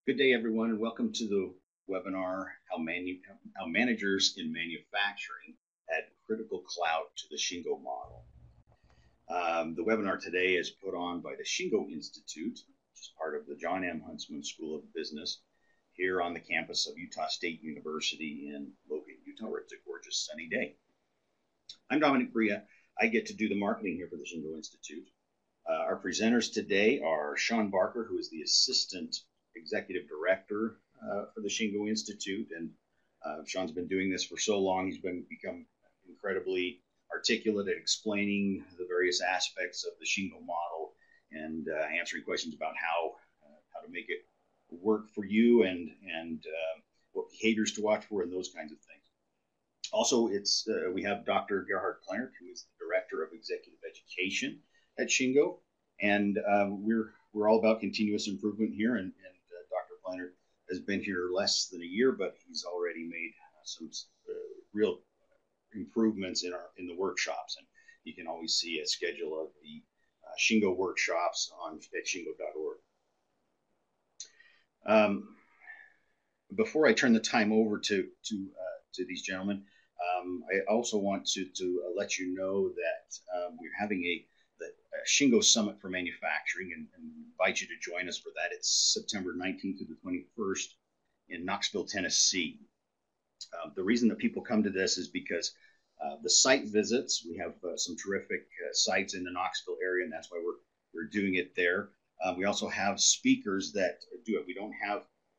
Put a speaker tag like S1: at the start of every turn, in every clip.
S1: Good day, everyone, and welcome to the webinar, How Managers in Manufacturing Add Critical Clout to the Shingo Model. The webinar today is put on by the Shingo Institute, which is part of the John M. Huntsman School of Business here on the campus of Utah State University in Logan, Utah, where it's a gorgeous sunny day. I'm Dominic Bria. I get to do the marketing here for the Shingo Institute. Our presenters today are Sean Barker, who is the Assistant Executive Director for the Shingo Institute, and Sean's been doing this for so long. He's become incredibly articulate at explaining the various aspects of the Shingo model and answering questions about how to make it work for you and what behaviors to watch for and those kinds of things. Also, we have Dr. Gerhard Kleinert, who is the Director of Executive Education at Shingo, and we're all about continuous improvement here. And Dr. Kleinert has been here less than a year, but he's already made some real improvements in the workshops. And you can always see a schedule of the Shingo workshops at shingo.org. Before I turn the time over to these gentlemen, I also want to let you know that we're having a Shingo Summit for Manufacturing, and invite you to join us for that. It's September 19th to the 21st in Knoxville, Tennessee. The reason that people come to this is because the site visits, we have some terrific sites in the Knoxville area, and that's why we're doing it there. We also have speakers that do it. We don't have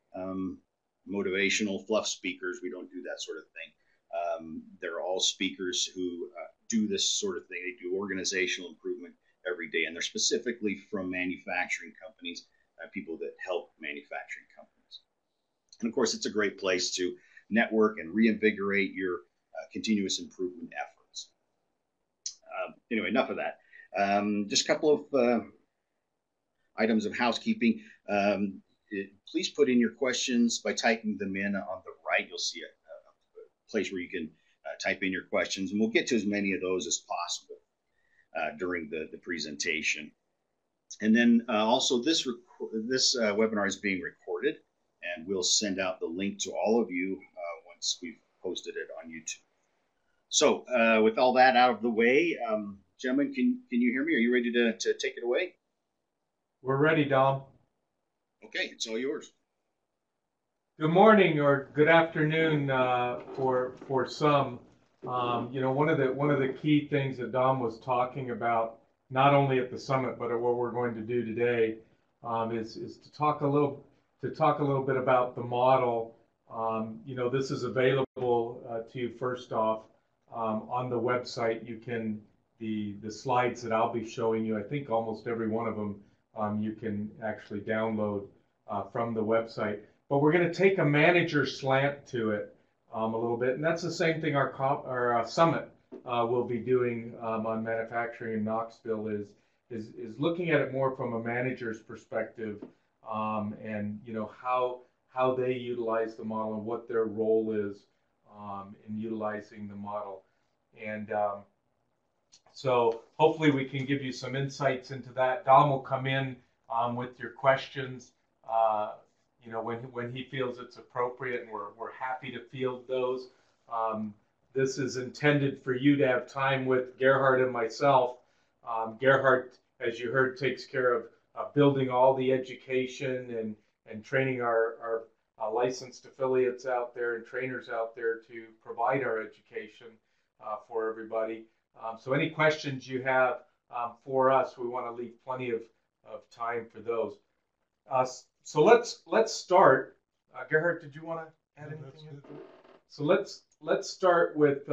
S1: motivational fluff speakers. We don't do that sort of thing. They're all speakers who do this sort of thing. They do organizational improvement every day, and they're specifically from manufacturing companies, people that help manufacturing companies. And of course, it's a great place to network and reinvigorate your continuous improvement efforts. Anyway, enough of that. Just a couple of items of housekeeping. Please put in your questions by typing them in on the right. You'll see a place where you can type in your questions, and we'll get to as many of those as possible during the presentation. And then also this webinar is being recorded, and we'll send out the link to all of you once we've posted it on YouTube. So with all that out of the way, gentlemen, can you hear me? Are you ready to take it away?
S2: We're ready, Dom.
S1: Okay, it's all yours.
S2: Good morning or good afternoon for some. One of the key things that Dom was talking about, not only at the summit but at what we're going to do today, is to talk a little bit about the model. This is available to you first off on the website. You can the slides that I'll be showing you. I think almost every one of them you can actually download from the website. But we're going to take a manager slant to it a little bit, and that's the same thing our summit will be doing on manufacturing in Knoxville is looking at it more from a manager's perspective, and how they utilize the model and what their role is in utilizing the model. And so hopefully we can give you some insights into that. Dom will come in with your questions when he feels it's appropriate, and we're happy to field those. This is intended for you to have time with Gerhard and myself. Gerhard, as you heard, takes care of building all the education and training our licensed affiliates out there and trainers out there to provide our education for everybody. So any questions you have for us, we want to leave plenty of time for those. So let's start. Gerhard, did you want to add anything? So let's start with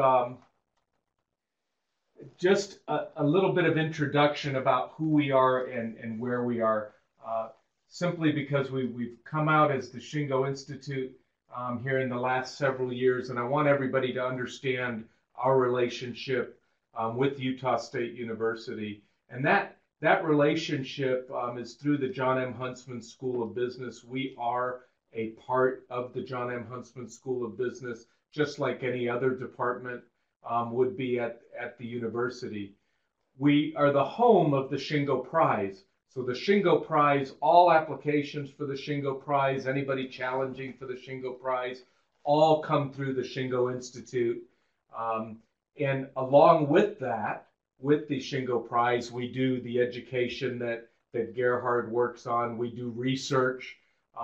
S2: just a little bit of introduction about who we are and where we are. Simply because we've come out as the Shingo Institute here in the last several years, and I want everybody to understand our relationship with Utah State University, and that relationship is through the John M. Huntsman School of Business. We are a part of the John M. Huntsman School of Business, just like any other department would be at the university. We are the home of the Shingo Prize, So the Shingo Prize, all applications for the Shingo Prize, anybody challenging for the Shingo Prize, all come through the Shingo Institute. And along with that, with the Shingo Prize, we do the education that Gerhard works on. We do research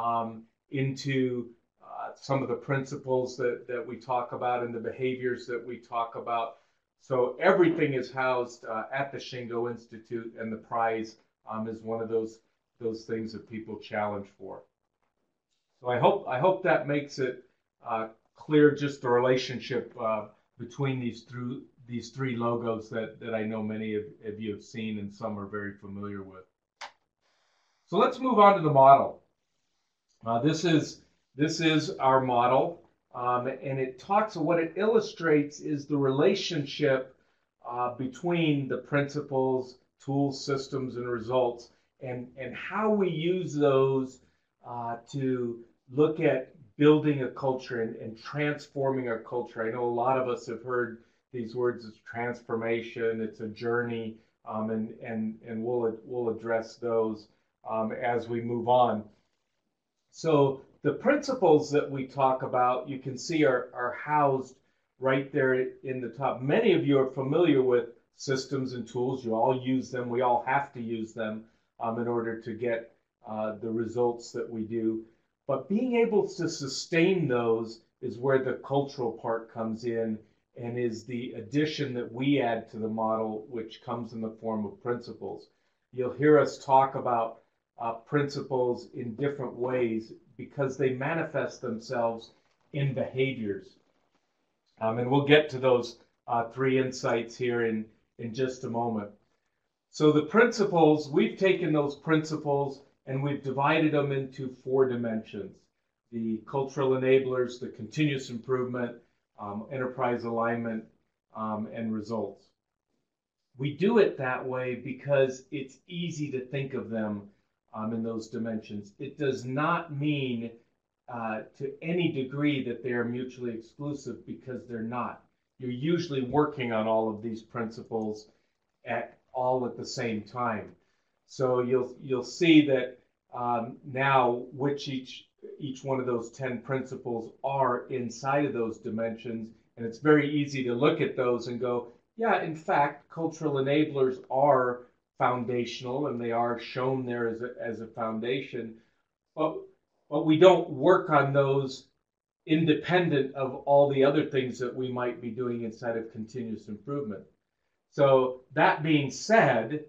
S2: into some of the principles that we talk about and the behaviors that we talk about. So everything is housed at the Shingo Institute, and the prize is one of those things that people challenge for. So I hope that makes it clear just the relationship between these three logos that I know many of you have seen and some are very familiar with. So let's move on to the model. This is our model, and it talks. What it illustrates is the relationship between the principles, tools, systems, and results, and how we use those to look at building a culture and transforming our culture. I know a lot of us have heard these words as transformation. It's a journey, and we'll address those as we move on. So the principles that we talk about, you can see are housed right there in the top. Many of you are familiar with systems and tools. You all use them. We all have to use them in order to get the results that we do. But being able to sustain those is where the cultural part comes in, and is the addition that we add to the model, which comes in the form of principles. You'll hear us talk about principles in different ways because they manifest themselves in behaviors. And we'll get to those three insights here in just a moment. So the principles, we've taken those principles and we've divided them into 4 dimensions: the cultural enablers, the continuous improvement, enterprise alignment, and results. We do it that way because it's easy to think of them in those dimensions. It does not mean to any degree that they are mutually exclusive, because they're not. You're usually working on all of these principles at the same time. So you'll see that now which each one of those 10 principles are inside of those dimensions, and it's very easy to look at those and go, yeah, in fact, cultural enablers are foundational, and they are shown there as a foundation, but we don't work on those independent of all the other things that we might be doing inside of continuous improvement. So that being said,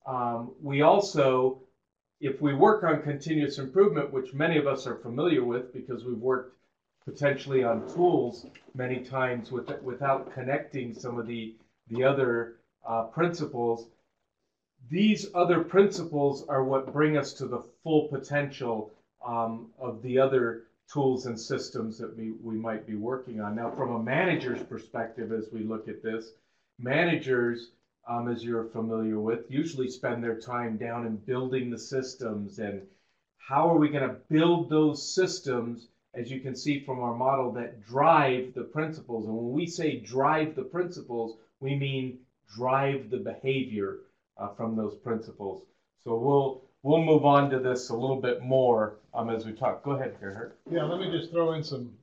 S2: we also, if we work on continuous improvement, which many of us are familiar with because we've worked potentially on tools many times without connecting some of the other principles, these other principles are what bring us to the full potential of the other tools and systems that we might be working on. Now, from a manager's perspective, as we look at this, managers, as you're familiar with, usually spend their time down in building the systems, and how are we going to build those systems, as you can see from our model, that drive the principles. And when we say drive the principles, we mean drive the behavior from those principles. So we'll move on to this a little bit more as we talk. Go ahead, Gerhard.
S3: Yeah, let me just throw in some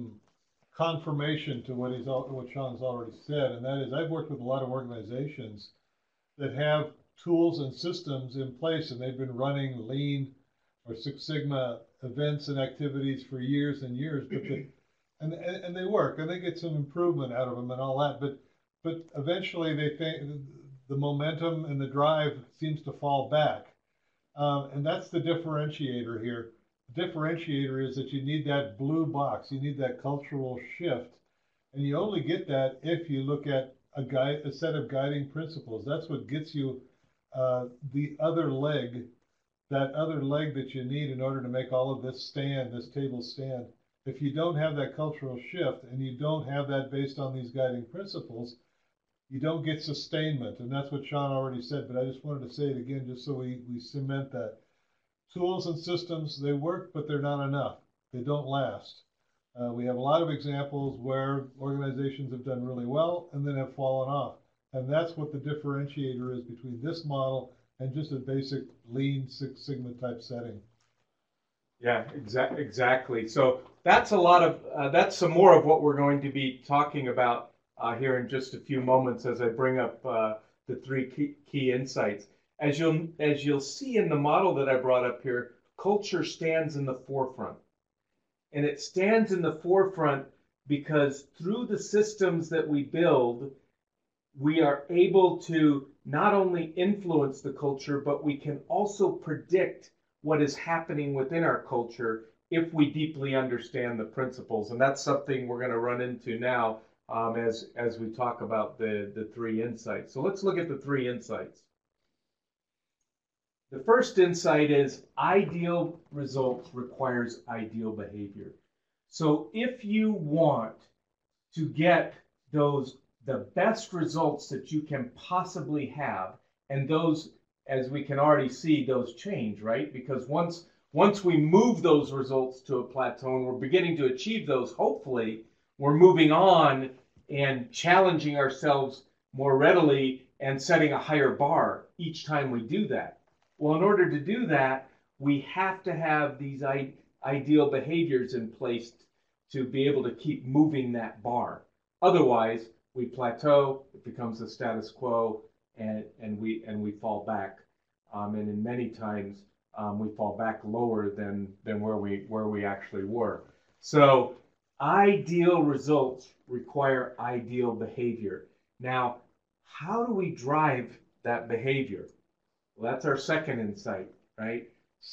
S3: confirmation to what Sean's already said, and that is I've worked with a lot of organizations that have tools and systems in place, and they've been running Lean or Six Sigma events and activities for years and years, but and they work, and they get some improvement out of them and all that, but eventually they think the momentum and the drive seems to fall back, and that's the differentiator here. The differentiator is that you need that blue box, you need that cultural shift, and you only get that if you look at a set of guiding principles. That's what gets you the other leg, that other leg that you need in order to make all of this table stand. If you don't have that cultural shift and you don't have that based on these guiding principles, you don't get sustainment. And that's what Sean already said, but I just wanted to say it again just so we cement that. Tools and systems, they work, but they're not enough. They don't last. We have a lot of examples where organizations have done really well and then have fallen off. And that's what the differentiator is between this model and just a basic lean Six Sigma type setting.
S2: Yeah, exactly. So that's a lot of that's some more of what we're going to be talking about here in just a few moments as I bring up the three key insights. As you'll see in the model that I brought up here, culture stands in the forefront, and it stands in the forefront because through the systems that we build, we are able to not only influence the culture, but we can also predict what is happening within our culture if we deeply understand the principles. And that's something we're going to run into now as we talk about the three insights. So let's look at the three insights. The first insight is ideal results requires ideal behavior. So if you want to get the best results that you can possibly have, and those, as we can already see, those change, right? Because once we move those results to a plateau and we're beginning to achieve those, hopefully we're moving on and challenging ourselves more readily and setting a higher bar each time we do that. Well, in order to do that, we have to have these ideal behaviors in place to be able to keep moving that bar. Otherwise, we plateau, it becomes the status quo, and we fall back. And in many times, we fall back lower than where we actually were. So ideal results require ideal behavior. Now, how do we drive that behavior? Well, that's our second insight, right?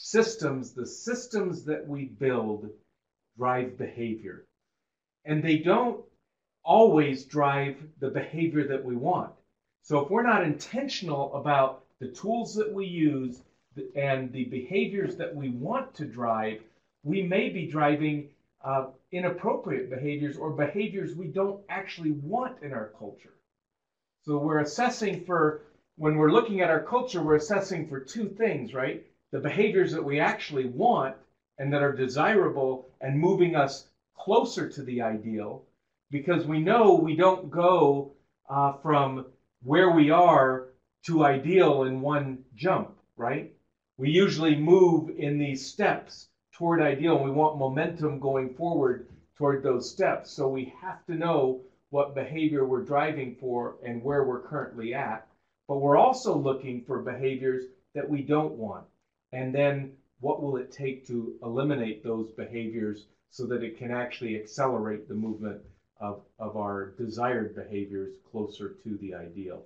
S2: The systems that we build drive behavior. And they don't always drive the behavior that we want. So if we're not intentional about the tools that we use and the behaviors that we want to drive, we may be driving inappropriate behaviors or behaviors we don't actually want in our culture. So we're assessing when we're looking at our culture, we're assessing for two things, right? The behaviors that we actually want and that are desirable and moving us closer to the ideal, because we know we don't go from where we are to ideal in one jump, right? We usually move in these steps toward ideal, and we want momentum going forward toward those steps. So we have to know what behavior we're driving for and where we're currently at. But we're also looking for behaviors that we don't want. And then what will it take to eliminate those behaviors so that it can actually accelerate the movement of our desired behaviors closer to the ideal?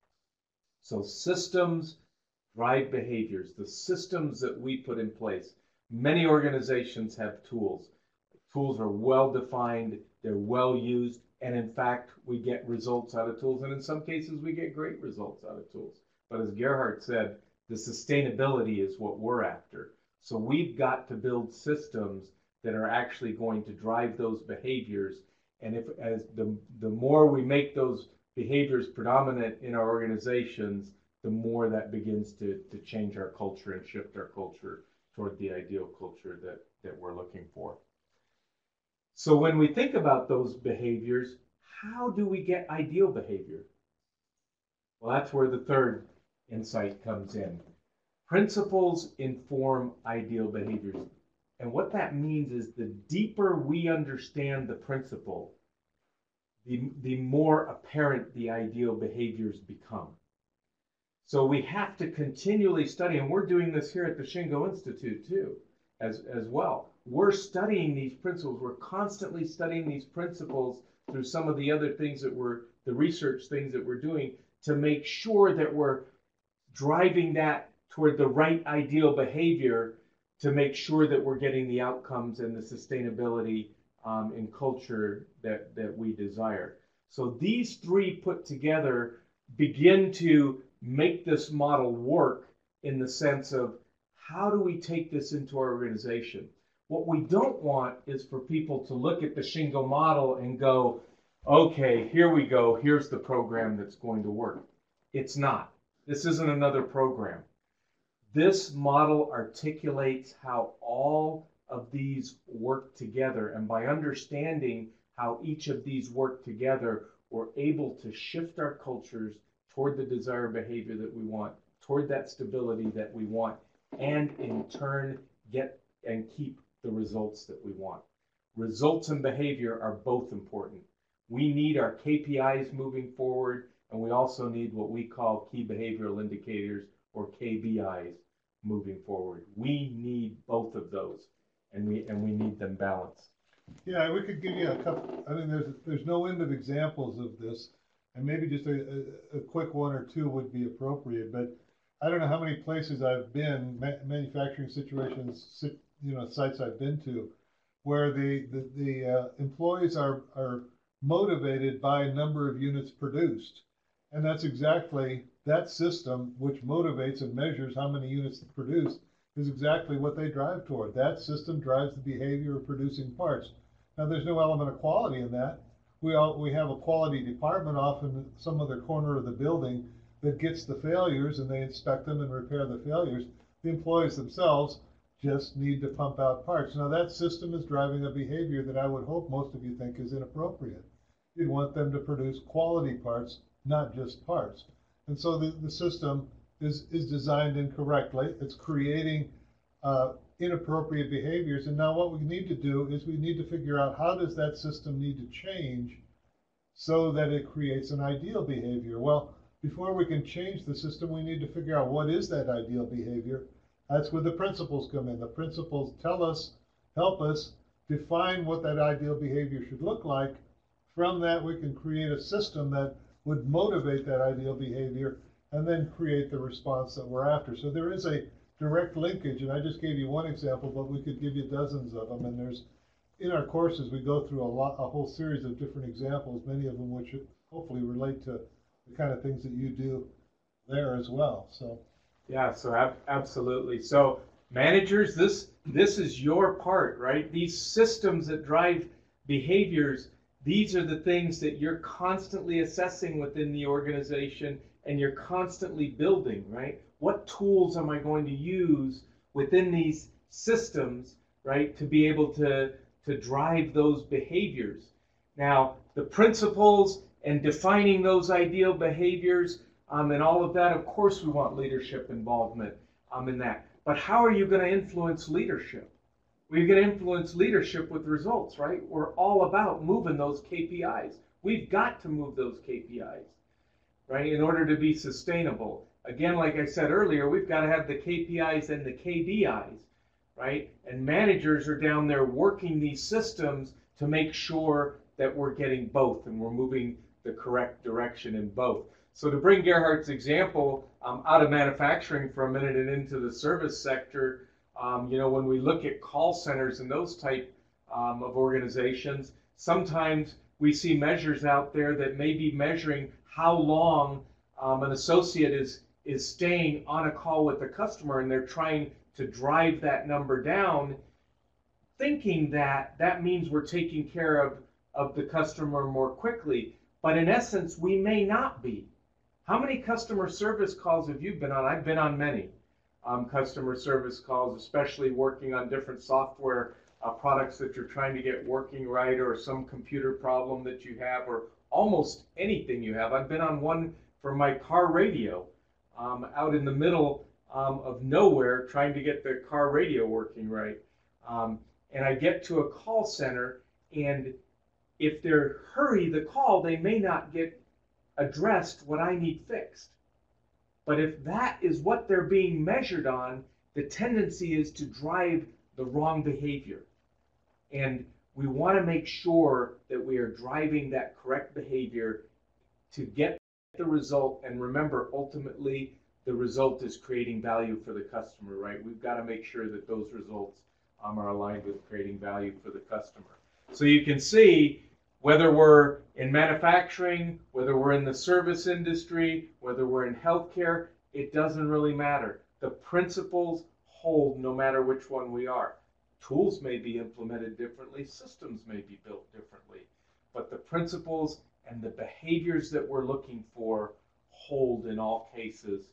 S2: So systems drive behaviors, the systems that we put in place. Many organizations have tools. Tools are well defined, they're well used, and in fact, we get results out of tools, and in some cases, we get great results out of tools. But as Gerhard said, the sustainability is what we're after. So we've got to build systems that are actually going to drive those behaviors. And as the more we make those behaviors predominant in our organizations, the more that begins to change our culture and shift our culture toward the ideal culture that we're looking for. So when we think about those behaviors, how do we get ideal behavior? Well, that's where the third insight comes in. Principles inform ideal behaviors. And what that means is the deeper we understand the principle, the more apparent the ideal behaviors become. So we have to continually study, and we're doing this here at the Shingo Institute too, as well. We're studying these principles. We're constantly studying these principles through some of the other things the research things that we're doing to make sure that we're driving that toward the right ideal behavior to make sure that we're getting the outcomes and the sustainability in culture that we desire. So these three put together begin to make this model work in the sense of how do we take this into our organization? What we don't want is for people to look at the Shingo model and go, okay, here we go, here's the program that's going to work. It's not. This isn't another program. This model articulates how all of these work together, and by understanding how each of these work together, we're able to shift our cultures toward the desired behavior that we want toward that stability that we want, and in turn get and keep the results that we want. Results and behavior are both important. We need our KPIs moving forward, and we also need what we call key behavioral indicators, or KBIs, moving forward. We need both of those, and we need them balanced.
S3: Yeah, we could give you a couple. I mean, there's no end of examples of this, and maybe just a quick one or two would be appropriate. But I don't know how many places I've been, manufacturing situations, sites I've been to, where the employees are motivated by a number of units produced, and that's exactly that system which motivates and measures how many units produced is exactly what they drive toward. That system drives the behavior of producing parts. Now, there's no element of quality in that. We have a quality department off in some other corner of the building that gets the failures, and they inspect them and repair the failures. The employees themselves just need to pump out parts. Now, that system is driving a behavior that I would hope most of you think is inappropriate. You'd want them to produce quality parts, not just parts. And so the system is designed incorrectly. It's creating inappropriate behaviors. And now what we need to do is we need to figure out, how does that system need to change so that it creates an ideal behavior? Well, before we can change the system, we need to figure out what is that ideal behavior. That's where the principles come in. The principles help us define what that ideal behavior should look like. From that, we can create a system that would motivate that ideal behavior and then create the response that we're after. So there is a direct linkage, and I just gave you one example, but we could give you dozens of them. And there's, in our courses, we go through a whole series of different examples, many of them which hopefully relate to the kind of things that you do there as well. So
S2: yeah, so absolutely. So managers, this is your part, right? These systems that drive behaviors, these are the things that you're constantly assessing within the organization, and you're constantly building, right? What tools am I going to use within these systems, right, to be able to drive those behaviors? Now, the principles and defining those ideal behaviors and all of that, of course we want leadership involvement in that. But how are you going to influence leadership? Well, you're going to influence leadership with results, right? We're all about moving those KPIs. We've got to move those KPIs, right, in order to be sustainable. Again, like I said earlier, we've got to have the KPIs and the KBIs, right? And managers are down there working these systems to make sure that we're getting both and we're moving the correct direction in both. So to bring Gerhardt's example out of manufacturing for a minute and into the service sector, when we look at call centers and those type of organizations, sometimes we see measures out there that may be measuring how long an associate is staying on a call with the customer, and they're trying to drive that number down, thinking that that means we're taking care of the customer more quickly. But in essence, we may not be. How many customer service calls have you been on? I've been on many customer service calls, especially working on different software products that you're trying to get working right, or some computer problem that you have, or almost anything you have. I've been on one for my car radio out in the middle of nowhere, trying to get the car radio working right. And I get to a call center, and if they hurry the call, they may not get addressed what I need fixed. But if that is what they're being measured on, the tendency is to drive the wrong behavior. And we want to make sure that we are driving that correct behavior to get the result. And remember, ultimately, the result is creating value for the customer, right? We've got to make sure that those results are aligned with creating value for the customer. So you can see, whether we're in manufacturing, whether we're in the service industry, whether we're in healthcare, it doesn't really matter. The principles hold no matter which one we are. Tools may be implemented differently, systems may be built differently, but the principles and the behaviors that we're looking for hold in all cases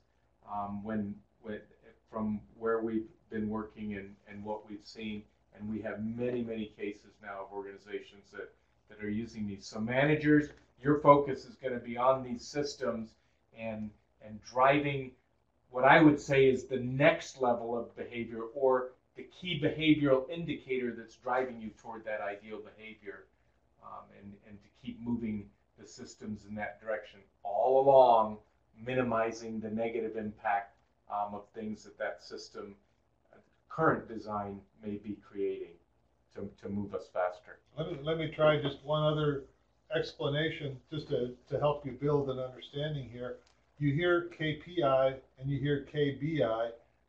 S2: from where we've been working and what we've seen. And we have many, many cases now of organizations that are using these. So managers, your focus is going to be on these systems and driving what I would say is the next level of behavior, or the key behavioral indicator that's driving you toward that ideal behavior, and to keep moving the systems in that direction, all along minimizing the negative impact of things that system current design may be creating to move us faster.
S3: Let me try just one other explanation just to help you build an understanding here. You hear KPI and you hear KBI.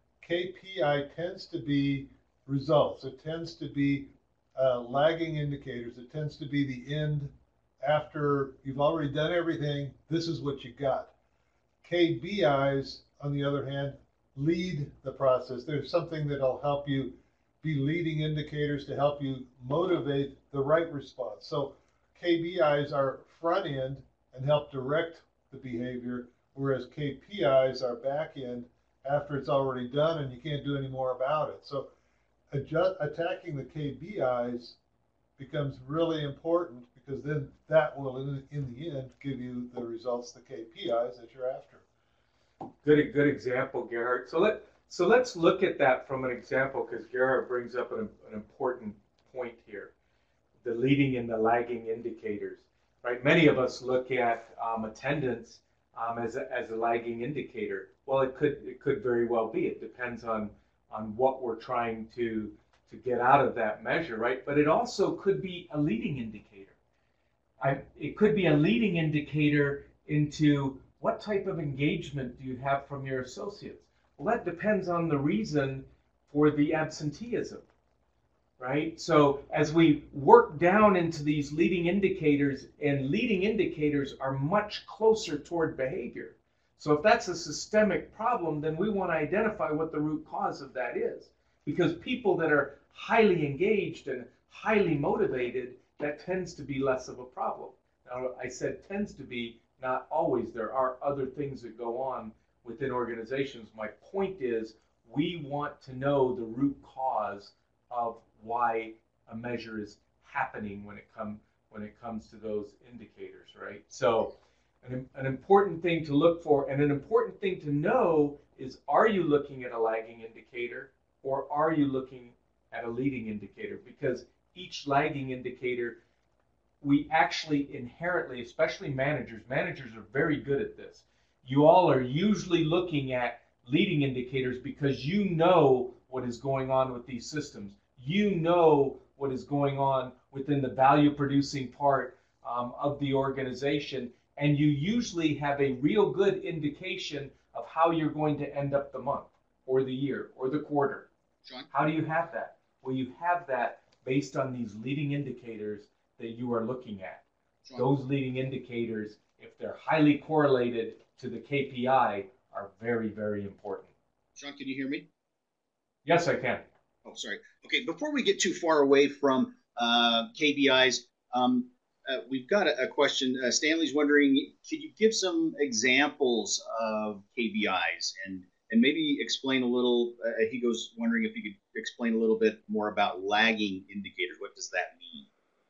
S3: KPI tends to be results. It tends to be lagging indicators. It tends to be the end after you've already done everything. This is what you got. KBIs, on the other hand, lead the process. There's something that'll help you be leading indicators to help you motivate the right response. So KBIs are front end and help direct the behavior, whereas KPIs are back end after it's already done and you can't do any more about it. So attacking the KBIs becomes really important, because then that will, in the end, give you the results, the KPIs that you're after.
S2: Good example, Gerhard. So let's look at that from an example, because Gerhard brings up an important point here: the leading and the lagging indicators. Right? Many of us look at attendance as a lagging indicator. Well, it could very well be. It depends on what we're trying to get out of that measure, right? But it also could be a leading indicator. It could be a leading indicator into what type of engagement do you have from your associates. Well, that depends on the reason for the absenteeism, right? So as we work down into these leading indicators, and leading indicators are much closer toward behavior. So if that's a systemic problem, then we want to identify what the root cause of that is. Because people that are highly engaged and highly motivated, that tends to be less of a problem. Now, I said tends to be, not always. There are other things that go on within organizations. My point is, we want to know the root cause of why a measure is happening when it comes to those indicators, right? So an important thing to look for, and an important thing to know, is, are you looking at a lagging indicator, or are you looking at a leading indicator? Because each lagging indicator, we actually inherently, especially managers are very good at this. You all are usually looking at leading indicators because you know what is going on with these systems. You know what is going on within the value producing part of the organization, and you usually have a real good indication of how you're going to end up the month or the year or the quarter.
S1: John?
S2: How do you have that? Well, you have that based on these leading indicators that you are looking at.
S1: John?
S2: Those leading indicators, if they're highly correlated to the KPI, are very, very important.
S1: Sean, can you hear me?
S2: Yes, I can.
S1: Oh, sorry. Okay, before we get too far away from KBIs, we've got a question. Stanley's wondering, could you give some examples of KBIs and maybe explain a little, he goes wondering if you could explain a little bit more about lagging indicators. What does that mean?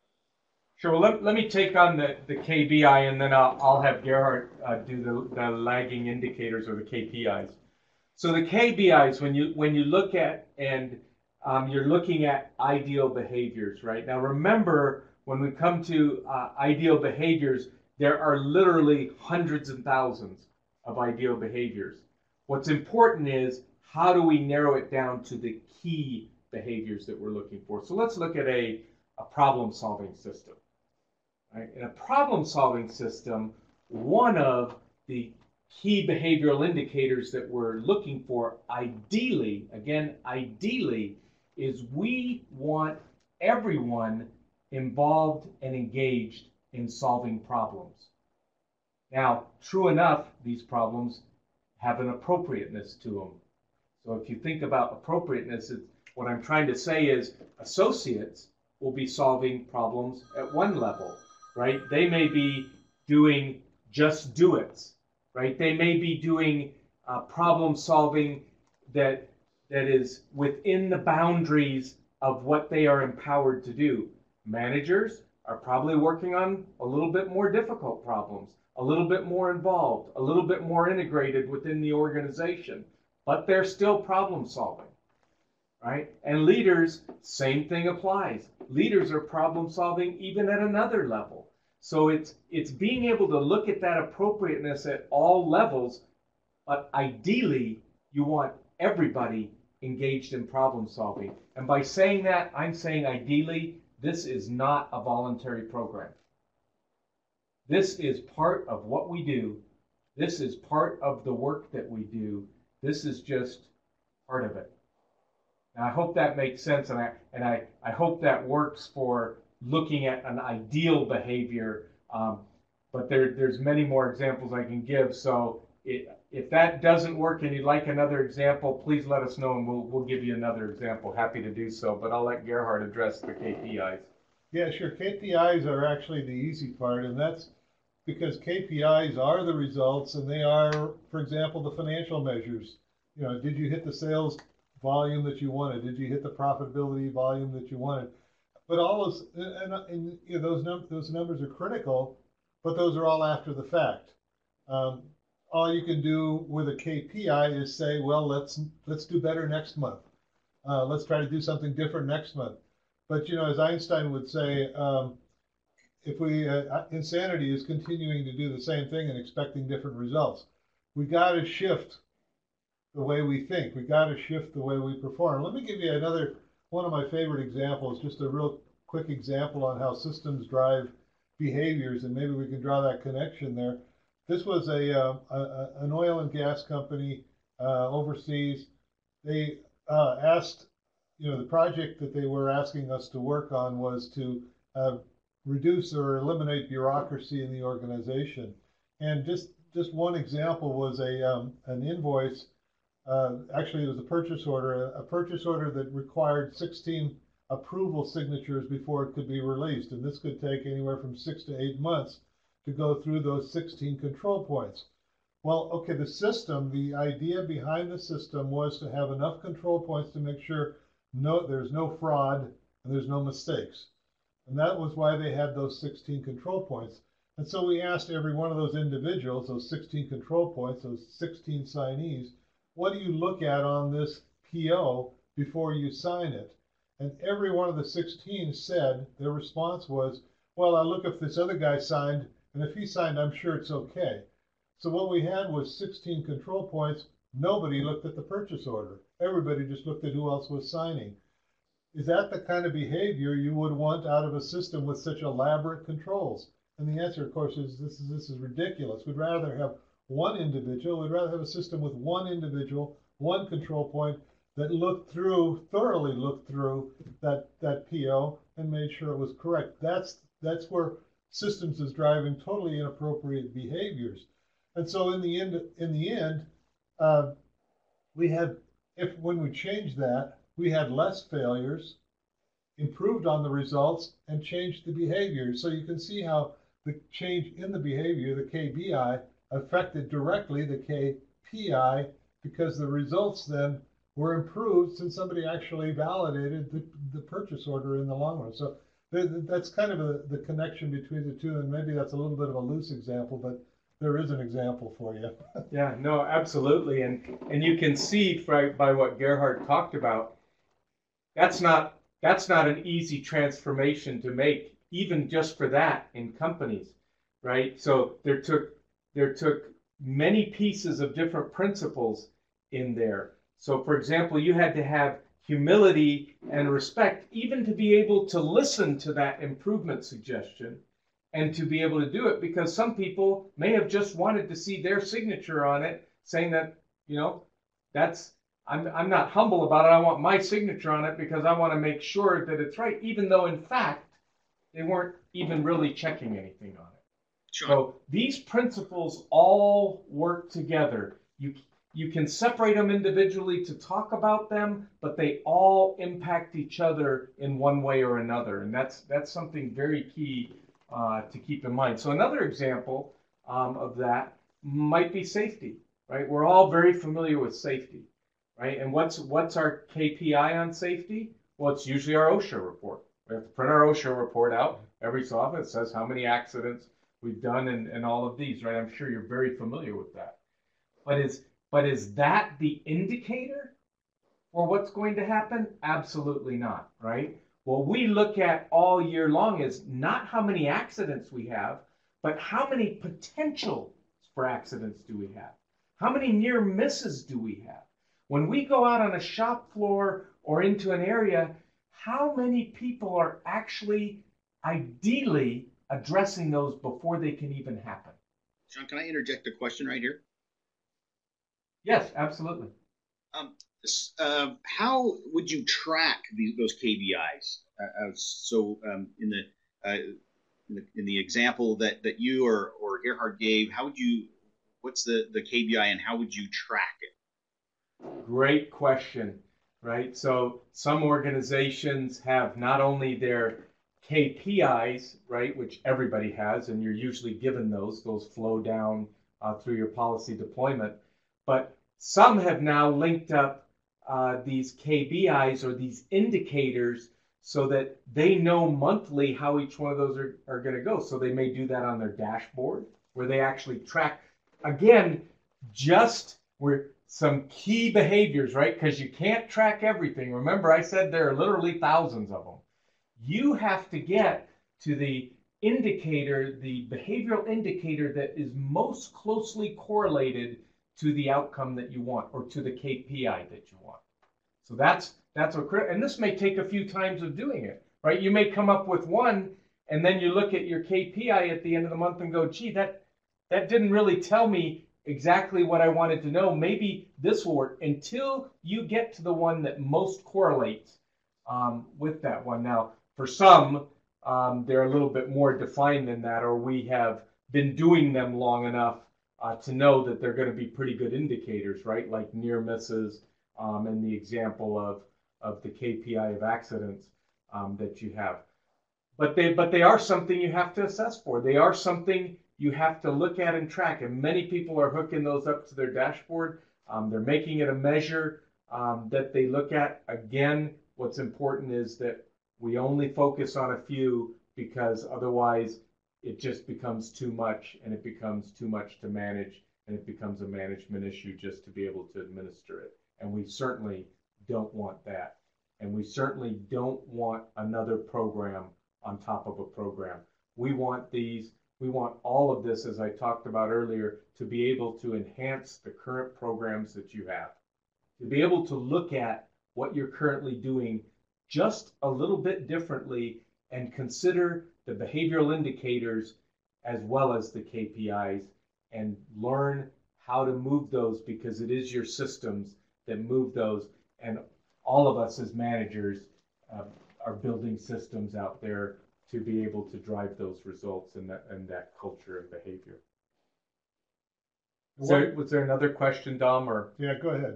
S2: Sure. Well, let me take on the KBI, and then I'll have Gerhard do the lagging indicators, or the KPIs. So the KBIs, when you look at, and you're looking at ideal behaviors, right? Now remember, when we come to ideal behaviors, there are literally hundreds and thousands of ideal behaviors. What's important is, how do we narrow it down to the key behaviors that we're looking for? So let's look at a problem-solving system. Right? In a problem-solving system, one of the key behavioral indicators that we're looking for, ideally, again, ideally, is we want everyone involved and engaged in solving problems. Now, true enough, these problems have an appropriateness to them. So if you think about appropriateness, what I'm trying to say is, associates will be solving problems at one level, right? They may be doing just do-its, right? They may be doing problem solving that is within the boundaries of what they are empowered to do. Managers are probably working on a little bit more difficult problems. a little bit more involved, a little bit more integrated within the organization, but they're still problem solving, right? And leaders, same thing applies. Leaders are problem solving even at another level. So it's being able to look at that appropriateness at all levels, but ideally you want everybody engaged in problem solving. And by saying that, I'm saying ideally, this is not a voluntary program. This is part of what we do. This is part of the work that we do. This is just part of it. And I hope that makes sense, and I hope that works for looking at an ideal behavior. But there's many more examples I can give. So if that doesn't work and you'd like another example, please let us know and we'll give you another example. Happy to do so. But I'll let Gerhard address the KPIs.
S3: Yeah, sure. KPIs are actually the easy part, and that's because KPIs are the results, and they are, for example, the financial measures. You know, did you hit the sales volume that you wanted? Did you hit the profitability volume that you wanted? But all those, and you know, those numbers are critical, but those are all after the fact. All you can do with a KPI is say, well, let's do better next month. Let's try to do something different next month. But you know, as Einstein would say, if we insanity is continuing to do the same thing and expecting different results. We got to shift the way we think. We got to shift the way we perform. Let me give you another one of my favorite examples, just a real quick example on how systems drive behaviors, and maybe we can draw that connection there. This was an oil and gas company overseas. They asked, you know, the project that they were asking us to work on was to reduce or eliminate bureaucracy in the organization. And just one example was an invoice. Actually, it was a purchase order that required 16 approval signatures before it could be released. And this could take anywhere from 6 to 8 months to go through those 16 control points. Well, okay, the idea behind the system was to have enough control points to make sure there's no fraud and there's no mistakes. And that was why they had those 16 control points. And so we asked every one of those individuals, those 16 control points, those 16 signees, what do you look at on this PO before you sign it? And every one of the 16 said, their response was, well, I look if this other guy signed, and if he signed, I'm sure it's okay. So what we had was 16 control points. Nobody looked at the purchase order. Everybody just looked at who else was signing. Is that the kind of behavior you would want out of a system with such elaborate controls? And the answer, of course, is this is ridiculous. We'd rather have one individual. We'd rather have a system with one individual, one control point that thoroughly looked through that PO and made sure it was correct. That's where systems is driving totally inappropriate behaviors. And so in the end, when we changed that, we had less failures, improved on the results, and changed the behavior. So you can see how the change in the behavior, the KBI, affected directly the KPI, because the results then were improved since somebody actually validated the purchase order in the long run. So that's kind of the connection between the two, and maybe that's a little bit of a loose example, but there is an example for you.
S2: Yeah, no, absolutely. And you can see by what Gerhard talked about, that's not an easy transformation to make, even just for that in companies, right? So there took many pieces of different principles in there. So for example, you had to have humility and respect even to be able to listen to that improvement suggestion and to be able to do it, because some people may have just wanted to see their signature on it, saying that, you know, I'm not humble about it. I want my signature on it because I want to make sure that it's right, even though in fact they weren't even really checking anything on it. Sure. So these principles all work together. You can separate them individually to talk about them, but they all impact each other in one way or another, and that's something very key to keep in mind. So another example of that might be safety, right? We're all very familiar with safety, right? And what's our KPI on safety? Well, it's usually our OSHA report. We have to print our OSHA report out every so often. It says how many accidents we've done and all of these, right? I'm sure you're very familiar with that. But is that the indicator for what's going to happen? Absolutely not, right? What we look at all year long is not how many accidents we have, but how many potentials for accidents do we have? How many near misses do we have? When we go out on a shop floor or into an area, how many people are actually ideally addressing those before they can even happen?
S1: Sean, can I interject a question right here?
S2: Yes, absolutely.
S1: How would you track those KBIs? In the example that you or Gerhard gave, what's the KBI and how would you track it?
S2: Great question, right? So some organizations have not only their KPIs, right, which everybody has, and you're usually given those flow down through your policy deployment, but some have now linked up these KBIs or these indicators so that they know monthly how each one of those are going to go. So they may do that on their dashboard where they actually track, again, just where some key behaviors, right? Because you can't track everything. Remember, I said there are literally thousands of them. You have to get to the indicator, the behavioral indicator that is most closely correlated to the outcome that you want or to the KPI that you want. So that's what, and this may take a few times of doing it, right? You may come up with one, and then you look at your KPI at the end of the month and go, gee, that didn't really tell me exactly what I wanted to know. Maybe this will work, until you get to the one that most correlates with that one. Now, for some, they're a little bit more defined than that, or we have been doing them long enough to know that they're going to be pretty good indicators, right? Like near misses and the example of the KPI of accidents that you have. But they are something you have to assess for. They are something you have to look at and track. And many people are hooking those up to their dashboard. They're making it a measure that they look at. Again, what's important is that we only focus on a few, because otherwise it just becomes too much, and it becomes too much to manage, and it becomes a management issue just to be able to administer it. And we certainly don't want that. And we certainly don't want another program on top of a program. We want all of this, as I talked about earlier, to be able to enhance the current programs that you have, to be able to look at what you're currently doing just a little bit differently and consider the behavioral indicators as well as the KPIs, and learn how to move those, because it is your systems that move those. And all of us as managers are building systems out there to be able to drive those results and that culture and behavior. Was there another question, Dom? Or
S3: yeah, go ahead.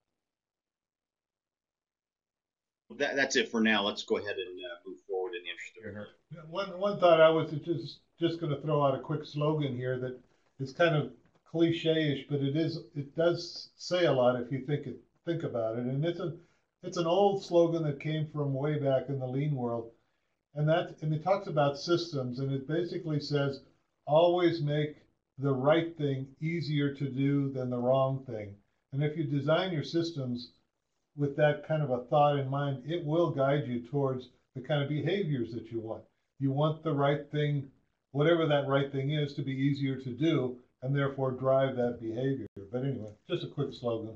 S1: That's it for now. Let's go ahead and move forward in the interest of
S3: One thought I was just going to throw out a quick slogan here that is kind of cliche-ish, but it does say a lot if you think about it. And it's an old slogan that came from way back in the lean world, and it talks about systems, and it basically says always make the right thing easier to do than the wrong thing. And if you design your systems with that kind of a thought in mind, it will guide you towards the kind of behaviors that you want. You want the right thing, whatever that right thing is, to be easier to do, and therefore drive that behavior. But anyway, just a quick slogan.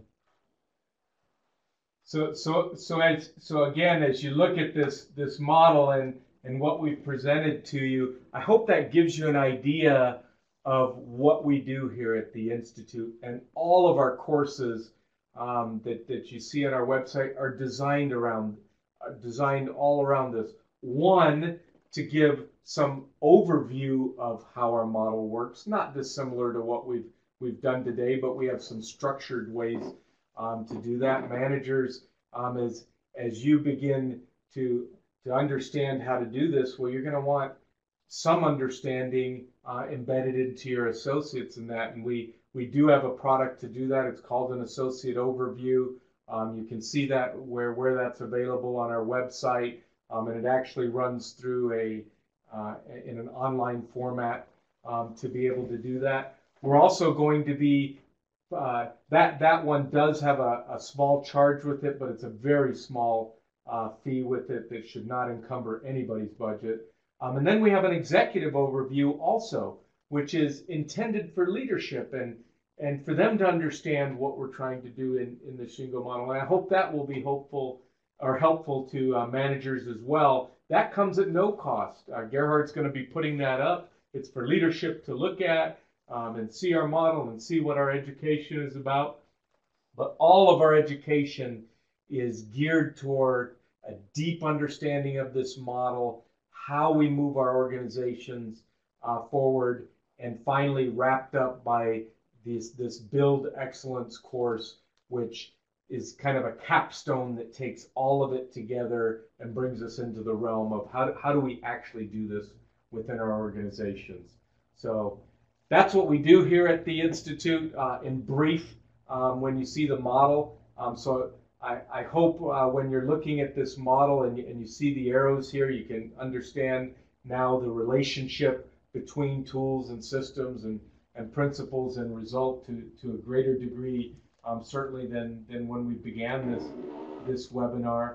S2: So again, as you look at this model and what we've presented to you, I hope that gives you an idea of what we do here at the Institute. And all of our courses that you see on our website are designed all around this. One, to give some overview of how our model works, not dissimilar to what we've done today, but we have some structured ways to do that. Managers, as you begin to understand how to do this, well, you're going to want some understanding embedded into your associates in that, and we do have a product to do that. It's called an associate overview. You can see that where that's available on our website, and it actually runs through in an online format. to be able to do that. We're also going to be, that one does have a small charge with it, but it's a very small fee with it that should not encumber anybody's budget. And then we have an executive overview also, which is intended for leadership and for them to understand what we're trying to do in the Shingo model. And I hope that will be helpful to managers as well. That comes at no cost. Gerhard's going to be putting that up. It's for leadership to look at and see our model and see what our education is about. But all of our education is geared toward a deep understanding of this model, how we move our organizations forward, and finally wrapped up by this Build Excellence course, which is kind of a capstone that takes all of it together and brings us into the realm of how do we actually do this within our organizations. So that's what we do here at the Institute in brief when you see the model. So I hope when you're looking at this model and you see the arrows here, you can understand now the relationship between tools and systems and principles and result to a greater degree, certainly than when we began this webinar.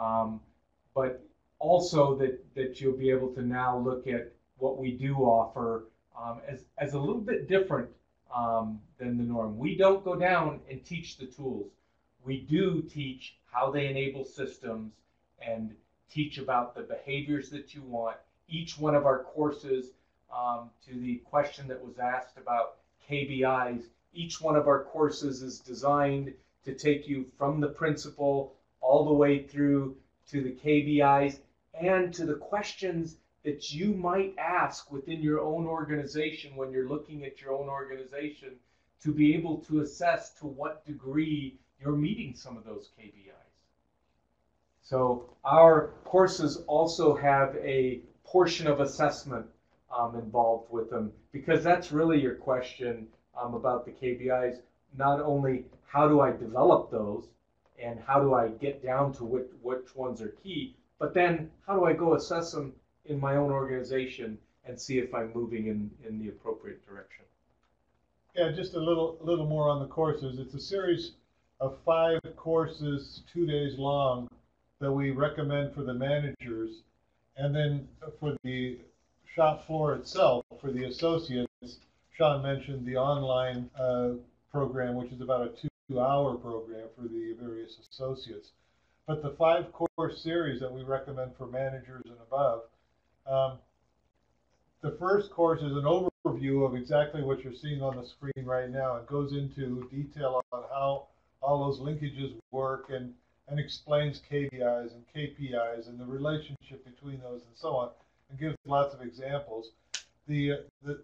S2: But also that you'll be able to now look at what we do offer as a little bit different than the norm. We don't go down and teach the tools. We do teach how they enable systems and teach about the behaviors that you want. Each one of our courses, to the question that was asked about KBIs, each one of our courses is designed to take you from the principle all the way through to the KBIs and to the questions that you might ask within your own organization when you're looking at your own organization to be able to assess to what degree you're meeting some of those KBIs. So our courses also have a portion of assessment involved with them, because that's really your question about the KBIs. Not only how do I develop those and how do I get down to which ones are key, but then how do I go assess them in my own organization and see if I'm moving in the appropriate direction.
S3: Yeah, just a little more on the courses. It's a series of 5 courses, 2 days long, that we recommend for the managers. And then for the shop floor itself, for the associates, Sean mentioned the online program, which is about a 2-hour program for the various associates. But the 5-course series that we recommend for managers and above, the first course is an overview of exactly what you're seeing on the screen right now. It goes into detail on how all those linkages work and explains KBIs and KPIs and the relationship between those and so on, and gives lots of examples. The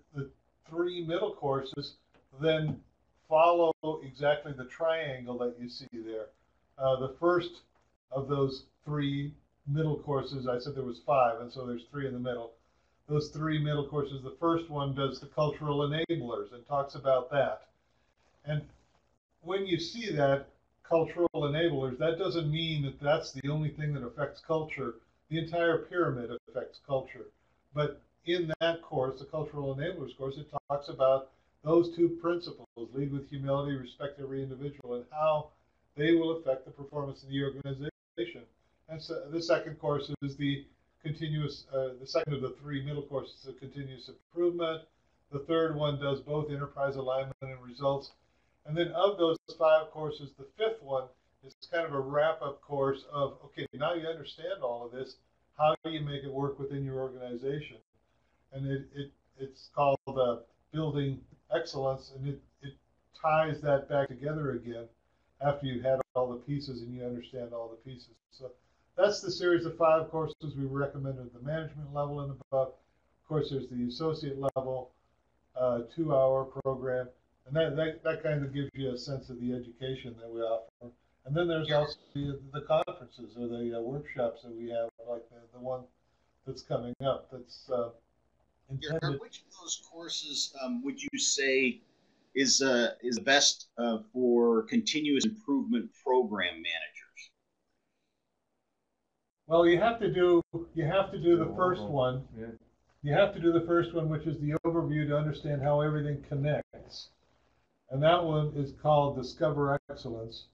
S3: 3 middle courses then follow exactly the triangle that you see there. The first of those 3 middle courses, I said there was 5, and so there's 3 in the middle. Those 3 middle courses, the first one does the cultural enablers and talks about that. And when you see that, cultural enablers, that doesn't mean that that's the only thing that affects culture. The entire pyramid affects culture. But in that course, the cultural enablers course, it talks about those 2 principles, lead with humility, respect every individual, and how they will affect the performance of the organization. And so the second course is the continuous, the second of the 3 middle courses is continuous improvement. The third one does both enterprise alignment and results. And then of those 5 courses, the 5th one is kind of a wrap-up course of, okay, now you understand all of this, how do you make it work within your organization? And it's called Building Excellence, and it ties that back together again after you've had all the pieces and you understand all the pieces. So that's the series of 5 courses we recommend at the management level and above. Of course, there's the associate level 2-hour program, and that kind of gives you a sense of the education that we offer. And then there's also the conferences or the workshops that we have, like the one that's coming up. That's intended.
S1: Which of those courses would you say is the best for continuous improvement program managers?
S3: Well, you have to do the first one.
S2: Yeah.
S3: you have to do the first one, which is the overview to understand how everything connects. And that one is called Discover Excellence.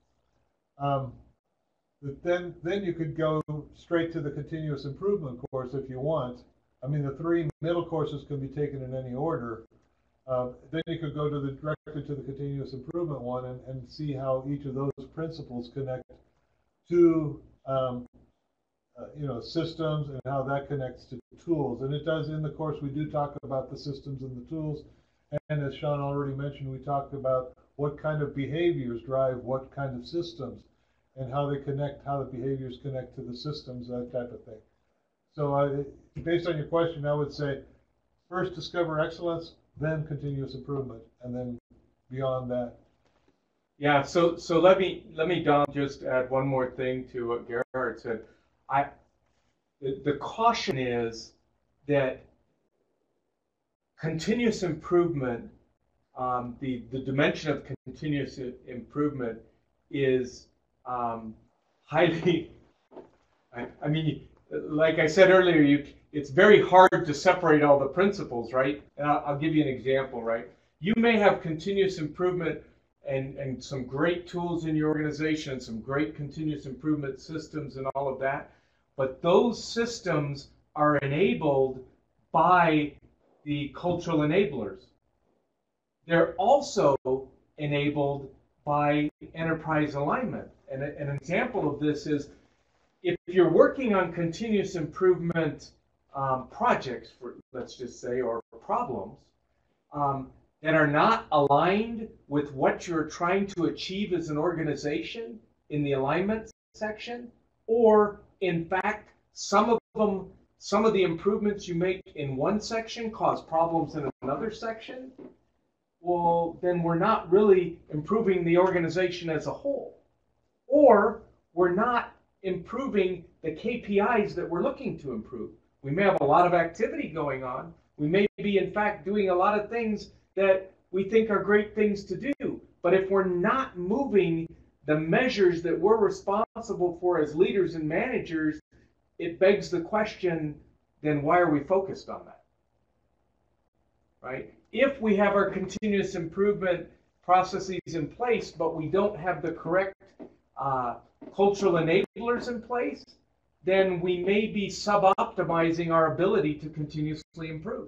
S3: But then you could go straight to the continuous improvement course if you want. I mean, the 3 middle courses can be taken in any order. Then you could go directly to the continuous improvement one and see how each of those principles connect to systems and how that connects to tools. And it does, in the course, we do talk about the systems and the tools. And as Sean already mentioned, we talked about what kind of behaviors drive what kind of systems and how they connect, how the behaviors connect to the systems, that type of thing. So based on your question, I would say first discover excellence, then continuous improvement, and then beyond that.
S2: Yeah, so let me, Dom, just add one more thing to what Gerhard said. The caution is that continuous improvement, the dimension of continuous improvement is highly, I mean, like I said earlier, it's very hard to separate all the principles, right? And I'll give you an example, right? You may have continuous improvement and some great tools in your organization, some great continuous improvement systems and all of that, but those systems are enabled by the cultural enablers. They're also enabled by enterprise alignment. And an example of this is if you're working on continuous improvement projects, for let's just say, or problems that are not aligned with what you're trying to achieve as an organization in the alignment section, or in fact, some of the improvements you make in one section cause problems in another section, well, then we're not really improving the organization as a whole. Or we're not improving the KPIs that we're looking to improve. We may have a lot of activity going on. We may be, in fact, doing a lot of things that we think are great things to do. But if we're not moving the measures that we're responsible for as leaders and managers, it begs the question, then why are we focused on that? Right? If we have our continuous improvement processes in place, but we don't have the correct cultural enablers in place, then we may be sub-optimizing our ability to continuously improve.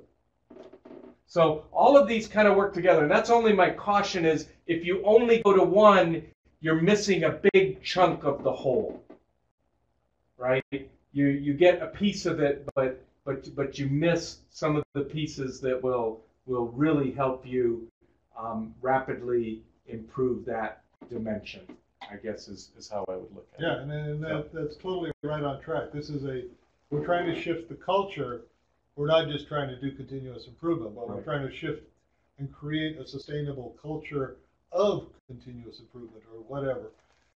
S2: So all of these kind of work together. And that's only my caution is if you only go to one, you're missing a big chunk of the whole. Right? You get a piece of it, but you miss some of the pieces that will really help you rapidly improve that dimension, I guess is how I would look at it.
S3: Yeah, and that's totally right on track. We're trying to shift the culture. We're not just trying to do continuous improvement, but we're trying to shift and create a sustainable culture of continuous improvement or whatever.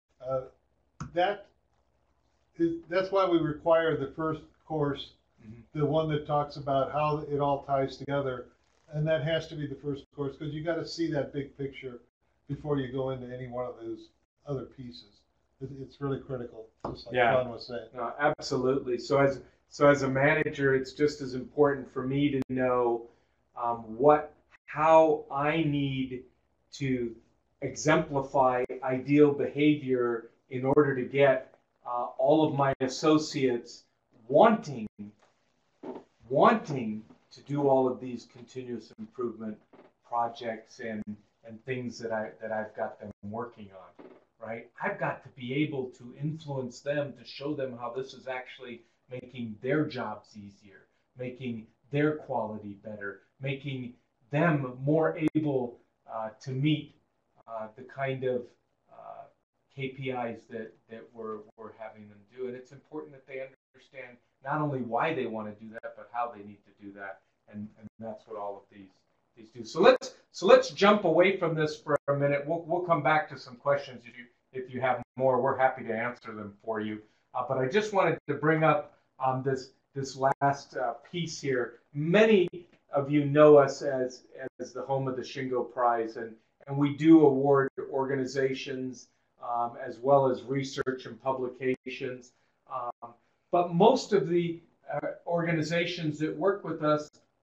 S3: That's why we require the first course, the one that talks about how it all ties together, and that has to be the first course because you got to see that big picture before you go into any one of those other pieces. It's really critical, just like John was saying.
S2: No, absolutely. So as a manager, it's just as important for me to know how I need to exemplify ideal behavior in order to get all of my associates wanting to do all of these continuous improvement projects and things that I've got them working on, right? I've got to be able to influence them to show them how this is actually making their jobs easier, making their quality better, making them more able to meet the kind of KPIs that we're having them do. And it's important that they understand not only why they want to do that, but how they need to do that. And that's what all of these do. So let's jump away from this for a minute. We'll come back to some questions if you have more. We're happy to answer them for you. But I just wanted to bring up this last piece here. Many of you know us as the home of the Shingo Prize, and we do award organizations as well as research and publications. But most of the organizations that work with us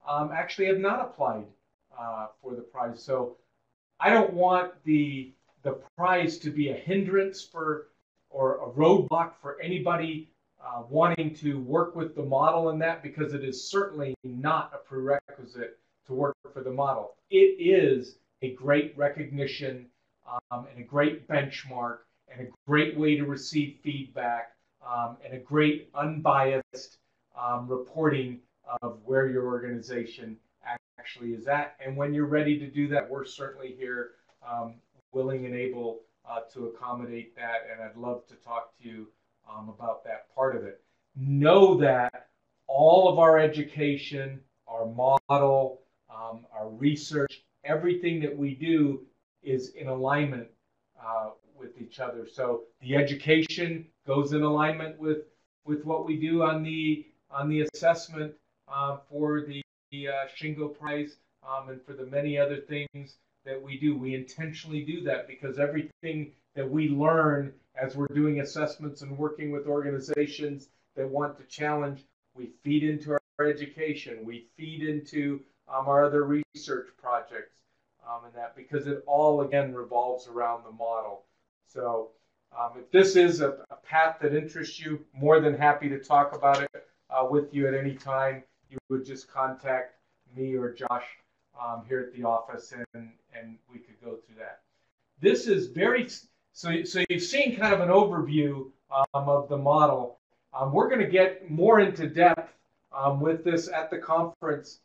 S2: actually have not applied for the prize. So I don't want the prize to be a hindrance for or a roadblock for anybody wanting to work with the model in that, because it is certainly not a prerequisite to work for the model. It is a great recognition and a great benchmark and a great way to receive feedback and a great unbiased reporting of where your organization actually is at. And when you're ready to do that, we're certainly here willing and able to accommodate that. And I'd love to talk to you about that part of it. Know that all of our education, our model, our research, everything that we do is in alignment with each other. So the education goes in alignment with what we do on the assessment for the Shingo Prize and for the many other things that we do. We intentionally do that because everything that we learn as we're doing assessments and working with organizations that want to challenge, we feed into our education, we feed into our other research projects and that, because it all again revolves around the model. So if this is a path that interests you, more than happy to talk about it with you at any time. You would just contact me or Josh here at the office, and we could go through that. This is very, so you've seen kind of an overview of the model. We're going to get more into depth with this at the conference,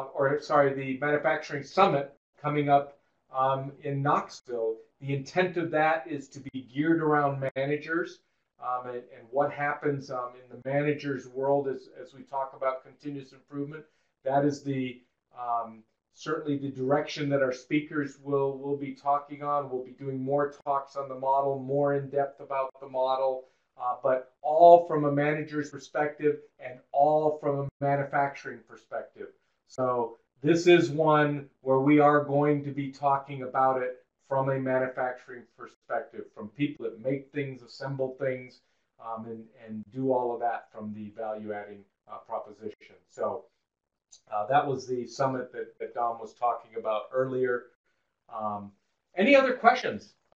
S2: the Manufacturing Summit coming up in Knoxville. The intent of that is to be geared around managers and what happens in the manager's world as we talk about continuous improvement. That is the certainly the direction that our speakers will be talking on. We'll be doing more talks on the model, more in depth about the model, but all from a manager's perspective and all from a manufacturing perspective. So this is one where we are going to be talking about it from a manufacturing perspective, from people that make things, assemble things, and do all of that from the value-adding proposition. So that was the summit that Dom was talking about earlier. Any other questions?